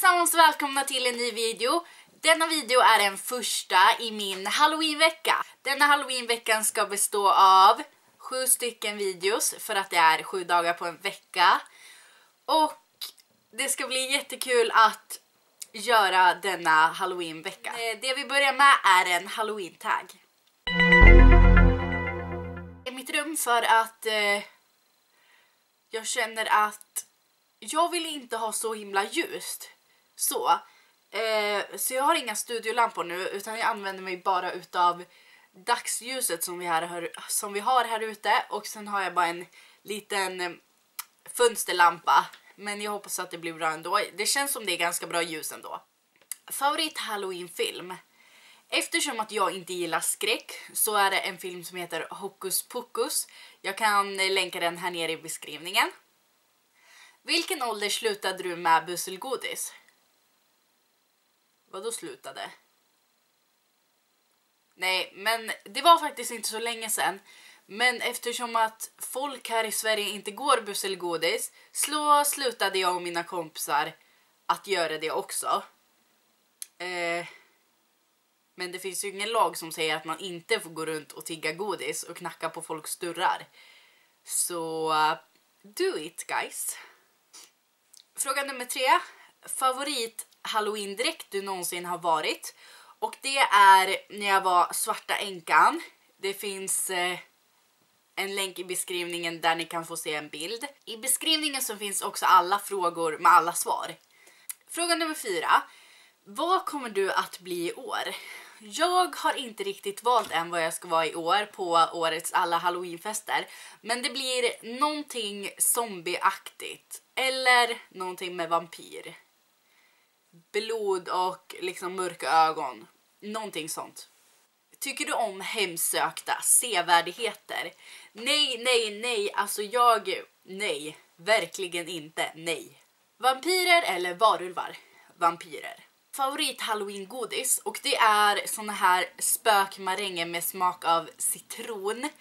allesammans, välkomna till en ny video. Denna video är den första i min Halloween-vecka. Denna Halloween-veckan ska bestå av 7 stycken videos för att det är 7 dagar på en vecka. Och det ska bli jättekul att göra denna Halloween-vecka. Det vi börjar med är en Halloween-tag. I mitt rum för att jag känner att jag vill inte ha så himla ljust. Så jag har inga studiolampor nu, utan jag använder mig bara utav dagsljuset som vi har här ute. Och sen har jag bara en liten fönsterlampa. Men jag hoppas att det blir bra ändå. Det känns som det är ganska bra ljus ändå. Favorit Halloween-film. Eftersom att jag inte gillar skräck så är det en film som heter Hokus Pokus. Jag kan länka den här nere i beskrivningen. Vilken ålder slutade du med busselgodis? Vad då slutade? Nej, men det var faktiskt inte så länge sedan. Men eftersom att folk här i Sverige inte går busselgodis så slutade jag och mina kompisar att göra det också. Men det finns ju ingen lag som säger att man inte får gå runt och tigga godis och knacka på folks dörrar. Så do it, guys. Fråga nummer 3. Favorit Halloween-dräkt du någonsin har varit. Och det är när jag var Svarta änkan. Det finns en länk i beskrivningen där ni kan få se en bild. I beskrivningen så finns också alla frågor med alla svar. Fråga nummer 4. Vad kommer du att bli i år? Jag har inte riktigt valt än vad jag ska vara i år på årets alla Halloweenfester. Men det blir någonting zombieaktigt. Eller någonting med vampyr. Blod och liksom mörka ögon. Någonting sånt. Tycker du om hemsökta sevärdheter? Nej. Alltså nej. Verkligen inte. Nej. Vampyrer eller varulvar? Vampyrer. Favorit Halloween-godis. Och det är såna här spökmaränger med smak av citron.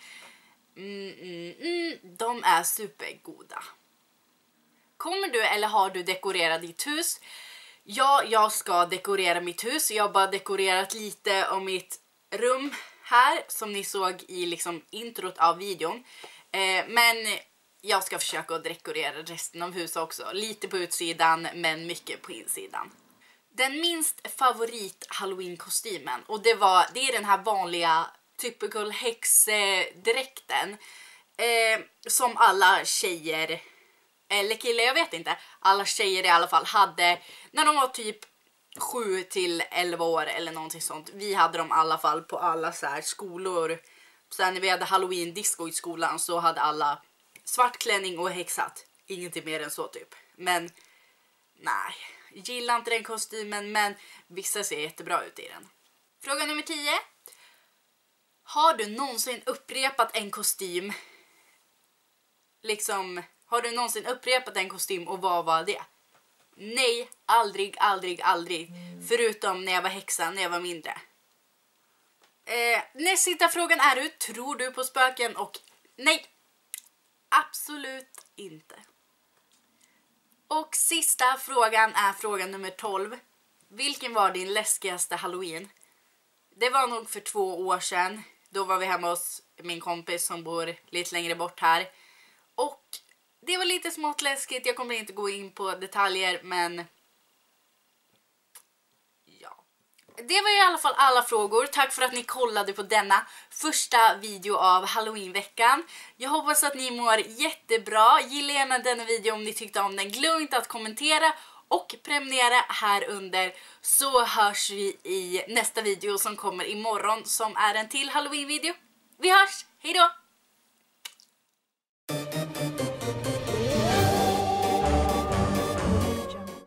De är supergoda. Kommer du eller har du dekorerat ditt hus? Ja, jag ska dekorera mitt hus. Jag har bara dekorerat lite om mitt rum här som ni såg i liksom introt av videon. Men jag ska försöka att dekorera resten av huset också. Lite på utsidan men mycket på insidan. Den minst favorit Halloween-kostymen. Och det är den här vanliga typical häxdräkten. Som alla tjejer, eller killar, jag vet inte. Alla tjejer i alla fall hade när de var typ 7 till 11 år eller någonting sånt. Vi hade dem i alla fall på alla så här skolor. Sen när vi hade Halloween-disco i skolan så hade alla svart klänning och häxat. Ingenting mer än så typ. Men nej, gillar inte den kostymen, men vissa ser jättebra ut i den. Fråga nummer 10. Har du någonsin upprepat en kostym? Liksom, har du någonsin upprepat en kostym och vad var det? Nej, aldrig. Förutom när jag var häxan, när jag var mindre. Nästa frågan är tror du på spöken? Och nej, absolut inte. Och sista frågan är fråga nummer 12. Vilken var din läskigaste Halloween? Det var nog för 2 år sedan. Då var vi hemma hos min kompis som bor lite längre bort här. Och det var lite smått läskigt. Jag kommer inte gå in på detaljer, men ja. Det var i alla fall alla frågor. Tack för att ni kollade på denna första video av Halloween-veckan. Jag hoppas att ni mår jättebra. Gilla gärna denna video om ni tyckte om den. Glöm inte att kommentera och prenumerera här under. Så hörs vi i nästa video som kommer imorgon, som är en till Halloween-video. Vi hörs! Hej då!